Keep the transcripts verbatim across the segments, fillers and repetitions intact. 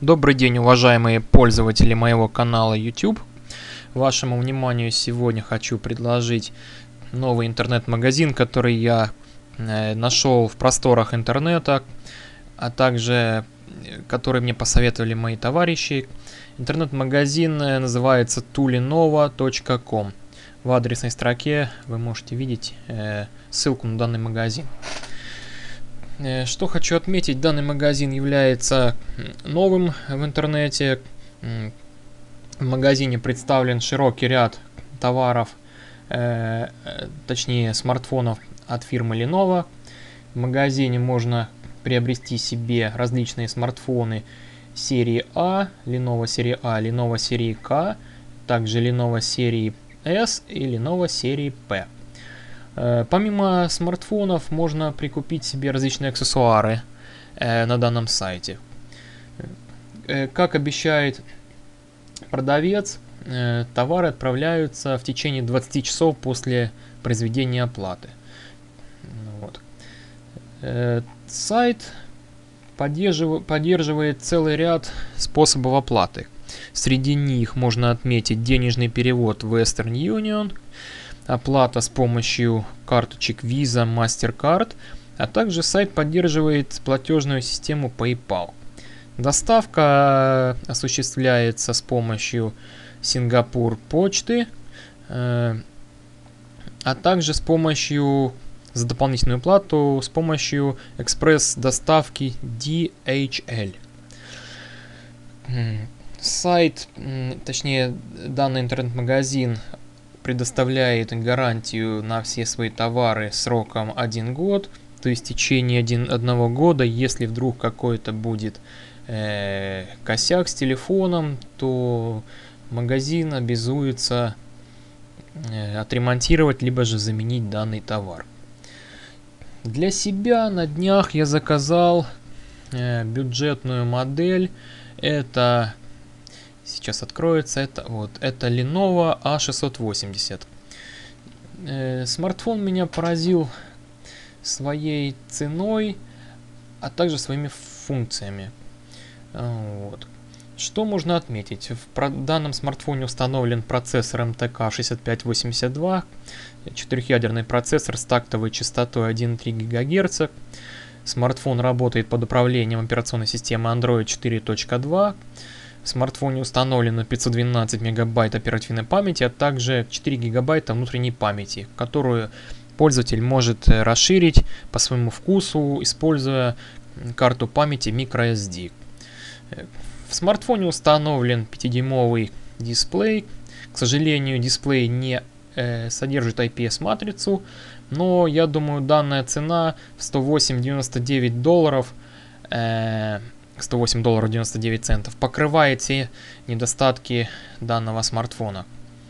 Добрый день, уважаемые пользователи моего канала YouTube. Вашему вниманию сегодня хочу предложить новый интернет-магазин, который я э, нашел в просторах интернета, а также который мне посоветовали мои товарищи. Интернет-магазин называется туленова точка ком. В адресной строке вы можете видеть э, ссылку на данный магазин. Что хочу отметить, данный магазин является новым в интернете. В магазине представлен широкий ряд товаров, э, точнее смартфонов от фирмы Lenovo. В магазине можно приобрести себе различные смартфоны серии А, Lenovo серии А, Lenovo серии К, также Lenovo серии С и Lenovo серии П. Помимо смартфонов можно прикупить себе различные аксессуары э, на данном сайте. Э, как обещает продавец, э, товары отправляются в течение двадцати часов после произведения оплаты. Вот. Э, сайт поддерживает, поддерживает целый ряд способов оплаты. Среди них можно отметить денежный перевод в Western Union, оплата с помощью карточек Visa, MasterCard, а также сайт поддерживает платежную систему PayPal. Доставка осуществляется с помощью Сингапур почты, э, а также с помощью, за дополнительную плату, с помощью экспресс-доставки ди эйч эл. Сайт, точнее данный интернет-магазин, предоставляет гарантию на все свои товары сроком один год, то есть в течение один, одного года, если вдруг какой-то будет э, косяк с телефоном, то магазин обязуется э, отремонтировать, либо же заменить данный товар. Для себя на днях я заказал э, бюджетную модель, это... Сейчас откроется это вот это Lenovo а шестьсот восемьдесят. Э, смартфон меня поразил своей ценой, а также своими функциями. Вот. Что можно отметить? В данном смартфоне установлен процессор эм тэ ка шестьдесят пять восемьдесят два, четырехъядерный процессор с тактовой частотой один и три гигагерца. Смартфон работает под управлением операционной системы Android четыре точка два. В смартфоне установлено пятьсот двенадцать мегабайт оперативной памяти, а также четыре гигабайта внутренней памяти, которую пользователь может расширить по своему вкусу, используя карту памяти microSD. В смартфоне установлен пятидюймовый дисплей. К сожалению, дисплей не э, содержит ай пи эс-матрицу, но я думаю, данная цена в сто восемь девяносто девять долларов э, сто восемь долларов девяносто девять центов покрывает все недостатки данного смартфона.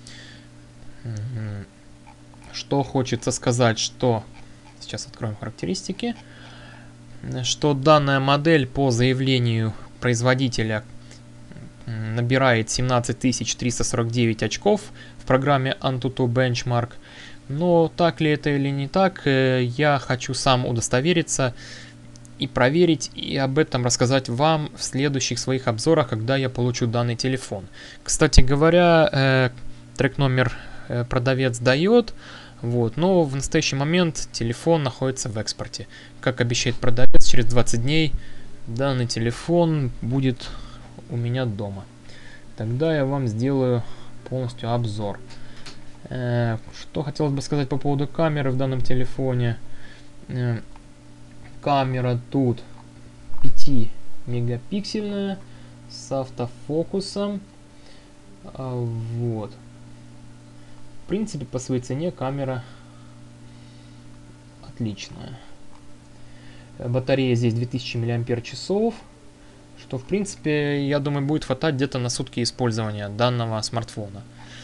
Что хочется сказать, что сейчас откроем характеристики, что данная модель по заявлению производителя набирает семнадцать тысяч триста сорок девять очков в программе AnTuTu Benchmark. Но так ли это или не так, я хочу сам удостовериться и проверить, и об этом рассказать вам в следующих своих обзорах, когда я получу данный телефон. Кстати говоря, э, трек номер э, продавец дает, вот, но в настоящий момент телефон находится в экспорте. Как обещает продавец, через двадцать дней данный телефон будет у меня дома. Тогда я вам сделаю полностью обзор. Э, что хотелось бы сказать по поводу камеры в данном телефоне. Э, Камера тут пятимегапиксельная с автофокусом. Вот. В принципе, по своей цене камера отличная. Батарея здесь две тысячи миллиампер-часов, что в принципе, я думаю, будет хватать где-то на сутки использования данного смартфона.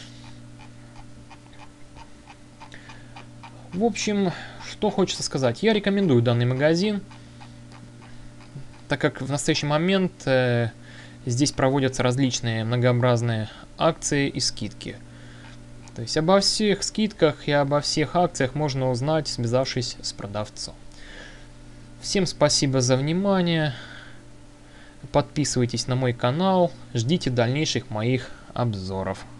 В общем, что хочется сказать. Я рекомендую данный магазин, так как в настоящий момент э, здесь проводятся различные многообразные акции и скидки. То есть обо всех скидках и обо всех акциях можно узнать, связавшись с продавцом. Всем спасибо за внимание. Подписывайтесь на мой канал, ждите дальнейших моих обзоров.